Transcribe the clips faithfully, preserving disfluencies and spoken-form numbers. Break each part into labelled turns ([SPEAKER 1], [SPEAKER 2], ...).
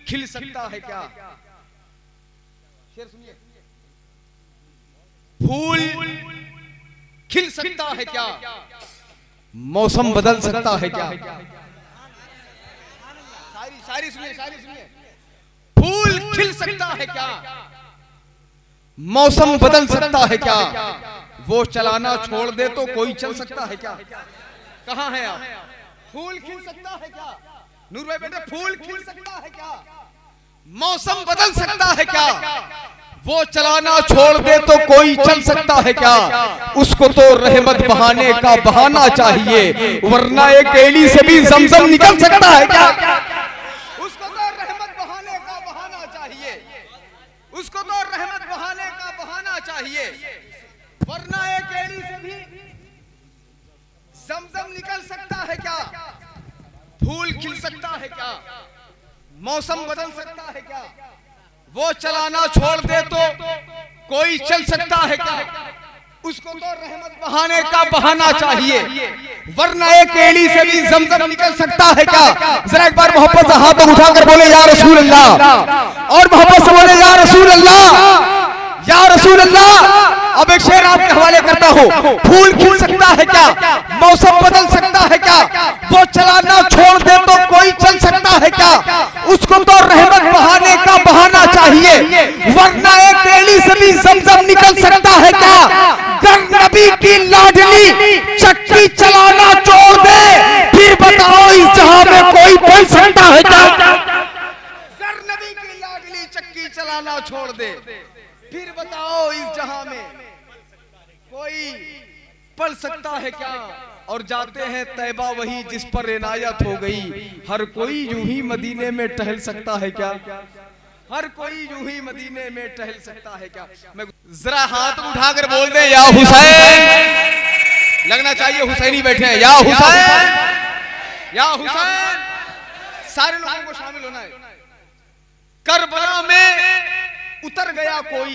[SPEAKER 1] खिल सकता है क्या? शेर सुनिए। फूल खिल सकता है क्या? मौसम बदल सकता है क्या? शायरी शायरी सुनिए, शायरी सुनिए। फूल खिल सकता है क्या? मौसम बदल सकता है क्या? वो चलाना छोड़ दे तो कोई चल सकता है क्या? कहां है आप? फूल खिल सकता है क्या? नूर भाई बेटे, फूल खिल सकता है क्या? मौसम बदल सकता है क्या? वो चलाना छोड़ दे तो कोई चल सकता है क्या? उसको तो रहमत बहाने का बहाना चाहिए, वरना एक एड़ी से भी जमजम निकल सकता है क्या? उसको तो रहमत बहाने का बहाना चाहिए, उसको तो रहमत बहाने का बहाना चाहिए, वरना एक एड़ी से भी जमजम निकल सकता है क्या? फूल खिल सकता है क्या? मौसम बदल सकता है क्या? वो चलाना छोड़ दे तो कोई चल सकता है क्या? उसको तो रहमत बहाने का बहाना चाहिए, वरना एक एड़ी से भी जमजम निकल सकता है क्या? जरा एक बार मोहब्बत से हाथ उठाकर बोले या रसूल अल्लाह, और मोहब्बत से बोले या रसूल अल्लाह, या रसूल अल्लाह। अब एक शेर आपके हवाले करता हूँ। फूल खिल सकता है क्या? मौसम बदल सकता है क्या? वो चलाना छोड़ दे तो कोई चल सकता है क्या? उसको तो रहमत बहाने का बहाना चाहिए, वरना एक एड़ी से भी जमजम निकल सकता है क्या? गर नबी की लाडली चक्की चलाना छोड़ दे, फिर बताओ इस जहां में कोई पढ़ सकता है क्या? गर नबी की लाडली चक्की चलाना छोड़ दे, फिर बताओ इस जहां में कोई पढ़ सकता है क्या? और जाते हैं तैबा वही जिस पर इनायत हो गई, हर कोई यूं ही मदीने में टहल सकता है क्या? हर कोई यूं ही मदीने में टहल सकता है क्या? मैं जरा हाथ उठाकर बोल दे या हुसैन। लगना चाहिए हुसैनी बैठे हैं। या हुसैन, या हुसैन। सारे लोगों को शामिल होना है। करबला में उतर गया कोई,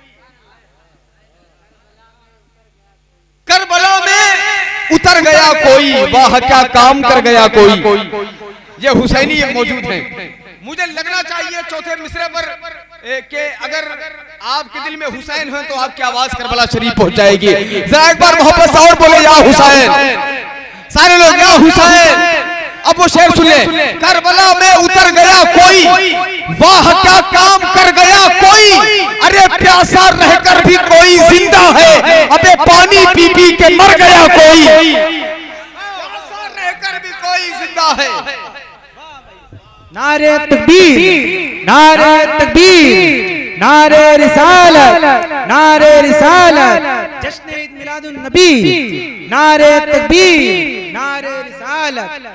[SPEAKER 1] करबला में उतर गया कोई, वाह क्या काम कर गया कोई। ये हुसैनी मौजूद हैं। मुझे लगना चाहिए चौथे मिसरे पर ए, के अगर आपके दिल में हुसैन है तो आपकी आवाज करबला शरीफ पहुंच जाएगी। जरा एक बार मोहब्बत से और बोले या हुसैन। सारे लोग या हुसैन। अब वो शेर सुन ले। करबला में उतर गया कोई, वाह क्या काम कर गया कोई, अरे प्यासा रहकर भी कोई जिंदा है, अबे पानी पी पी के मर गया कोई, प्यासा रहकर भी कोई जिंदा है।
[SPEAKER 2] नारे तकबीर, नारे तकबीर, नारे रिसालत, नारे रिसालत, जश्न ईद मिलादुन नबी, नारे तकबीर, नारे रिसालत।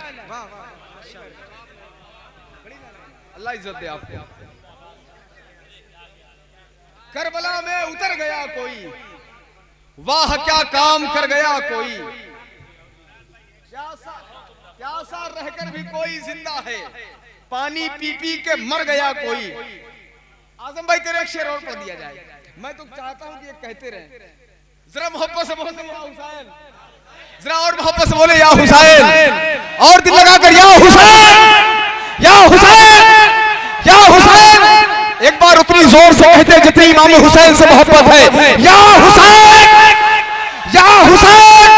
[SPEAKER 1] अल्लाह इज्जत दे आपको। करबला में उतर गया कोई, वाह क्या काम कर गया कोई, प्यासा प्यासा रहकर भी कोई जिंदा है, पानी पी पी के मर गया कोई। आजम भाई तेरे एक शेर और पढ़ दिया जाए। मैं तो चाहता हूं कि ये कहते रहे। जरा मोहब्बत से बोले या हुसैन। जरा और मोहब्बत से बोले या हुसैन। और दिल लगाकर या हुसैन, या हुसैन, या हुसैन। एक बार उतनी जोर से कहते जितनी इमाम हुसैन से मोहब्बत है। या हुसैन, या हुसैन।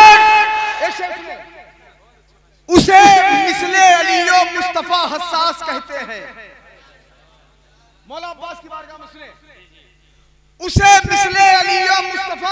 [SPEAKER 1] उसे मिसले अलीयो मुस्तफा हसास कहते हैं। मौला अब्बास की बारगाह में सुने। उसे मिसले अलीयो मुस्तफा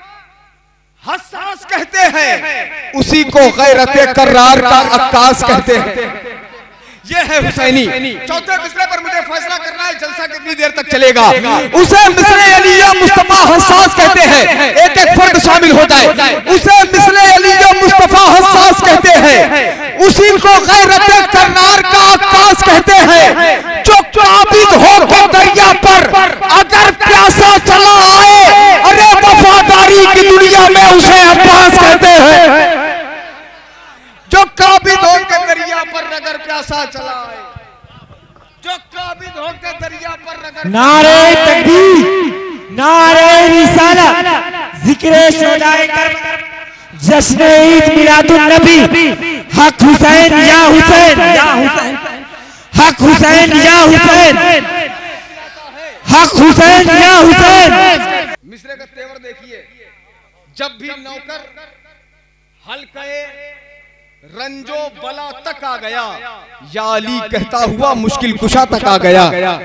[SPEAKER 1] हसास कहते हैं, उसी को गैरते कर्रार का अक्कास कहते हैं। ये है हुसैनी। चौथे मिसरे पर मुझे फैसला करना है, जलसा कितनी देर तक चलेगा। उसे मिसले अलीयो मुस्तफा हसास कहते हैं, एक एक फर्द शामिल हो जाए। उसे मिसले अलीयो मुस्तफा हसास कहते हैं, उसी को गैरते कर्रार का अक्कास कहते हैं। जो काबिज हो के दरिया पर अगर प्यासा चला आए, अरे वफादारी की दुनिया में उसे अब्बास कहते हैं। जो काबिज हो के दरिया पर अगर प्यासा चला आए, जो काबिज हो के दरिया पर अगर।
[SPEAKER 2] नारे तकबीर, नारे रिसालत, जिक्र शोदाए कर, जश्न ईद मिलादुन नबी, हक हुसैन या हुसैन, या हुसैन, हक हुसैन या हुसैन, हक हुसैन या हुसैन।
[SPEAKER 1] मिसरे का तेवर देखिए, जब भी नौकर हल्के रंजो बला तक आ गया, या अली कहता हुआ मुश्किल कुशा तक आ गया।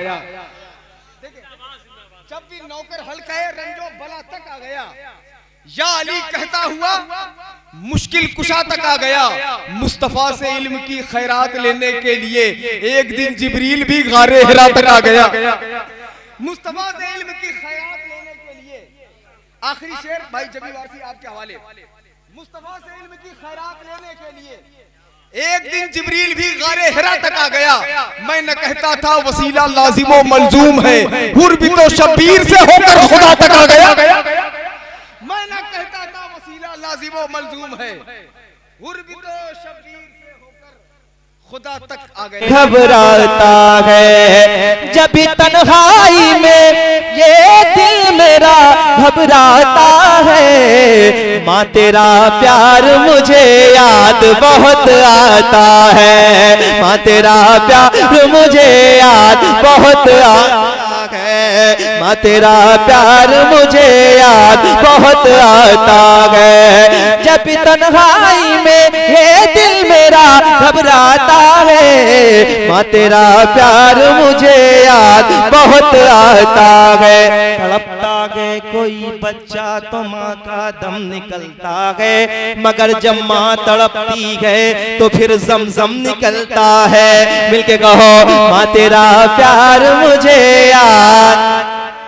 [SPEAKER 1] जब भी नौकर हल्के रंजो बला तक आ गया, या अली कहता हुआ मुश्किल कुशा तक आ गया। मुस्तफा से इल्म की खैरात लेने के लिए एक दिन जिब्रील भी गारे हिरा तक आ गया। मुस्तफा से इल्म की खैरात लेने के लिए, आखिरी शेर भाई जबी वासी आपके हवाले, मुस्तफा से इल्म की खैरात लेने के लिए एक दिन जिब्रील भी गारे हिरा तक आ गया। मैं न कहता था वसीला लाजिमो मलजूम है, हुर भी तो शब्बीर से होकर खुदा तक आ गया। मैं न कहता था वसीला लाजिमो मलजूम है, हुर भी तो शब्बीर से होकर खुदा तक आ गया।
[SPEAKER 3] घबराता है जब तन्हाई में ये दिल मेरा घबराता है। माँ तेरा प्यार मुझे याद बहुत आता है, माँ तेरा प्यार मुझे याद बहुत आता है, माँ तेरा प्यार मुझे याद बहुत आता है। जब तन्हाई में ये दिल मेरा घबराता है, माँ तेरा प्यार मुझे याद बहुत आता है। तड़पता है कोई बच्चा तो माँ का दम निकलता है, मगर जब माँ तड़पती है तो फिर जमजम निकलता है। मिलके कहो माँ तेरा प्यार मुझे याद।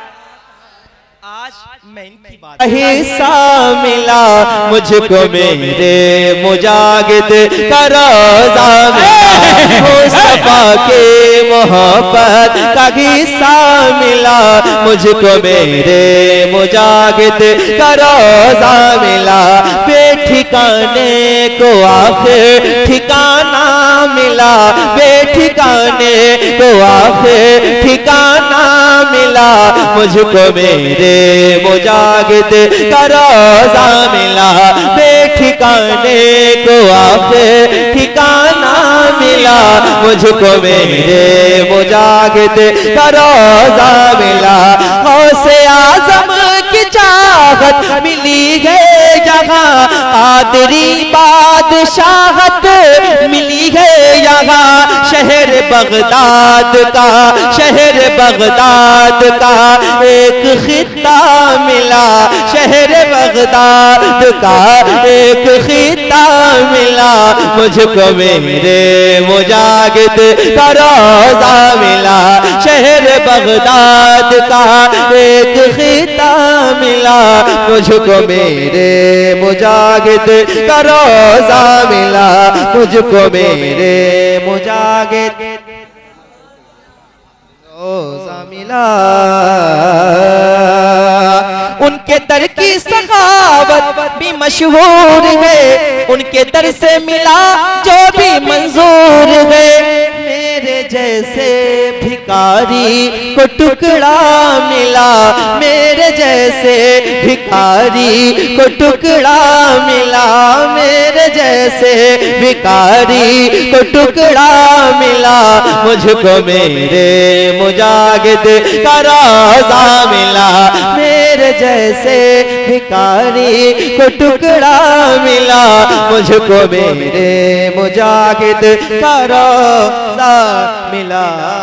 [SPEAKER 3] हिस्सा मिला मुझको मेरे मुजाहिद का रोज़ा में, मुस्तफा के मोहब्बत का हिस्सा मिला मुझको मेरे मुजाहिद का रोज़ा मिला। बेठिकाने को आखिर ठिकाना मिला, बेठिकाने को आखिर ठिकाना मिला मुझको मेरे मुजाहिद का रोज़ा मिला। बेठिकाने को आखिर ठिकाना मिला मुझको मेरे मुजाहिद का रोज़ा मिला। गौसे आज़म की चाहत मिली है यहाँ, कादरी बादशाहत मिली है यहाँ। शहर बगदाद का, शहर बगदाद का एक खित्ता मिला, शहर बगदाद का एक खित्ता मिला मुझको मेरे मुजाहिद का रोज़ा मिला। शहर बगदाद का एक खित्ता मिला मुझको मेरे मुजाहिद का रोज़ा मिला, मुझको मेरे मुजाहिद रोज़ा मिला। उनके दर की सखावत भी मशहूर है, उनके दर से मिला जो भी मंजूर है। मेरे जैसे भिखारी को टुकड़ा मिला, मेरे जैसे भिखारी को टुकड़ा मिला, मेरे जैसे भिखारी को टुकड़ा मिला मुझको मेरे मुजाहिद का रोज़ा मिला। मेरे जैसे भिखारी को टुकड़ा मिला मुझको मेरे मुजाहिद का रोज़ा मिला।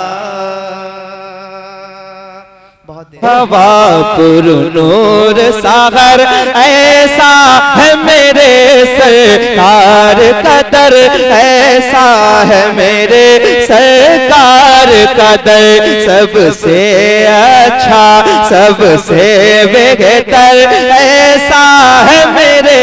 [SPEAKER 3] हवा पुर नूर सागर ऐसा है मेरे सरकार का दर, ऐसा है मेरे सरकार का दर। सबसे अच्छा सबसे बेहतर ऐसा है मेरे,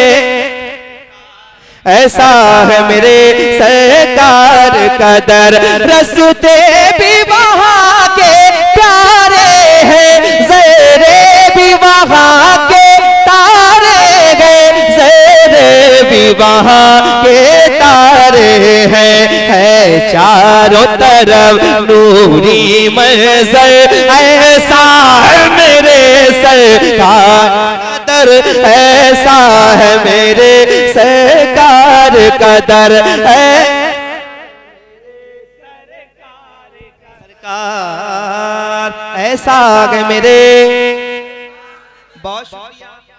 [SPEAKER 3] ऐसा है मेरे सरकार का दर। रस्ते भी वहाँ के प्यारे हैं, ज़ेरे भी वहाँ के तारे हैं, ज़ेरे भी वहाँ के तारे हैं। है चारों तरफ नूरी मंज़र, ऐसा है मेरे सरकार दर, ऐसा है मेरे सरकार का दर है। सरकार ऐसा है मेरे। बहुत शुक्रिया।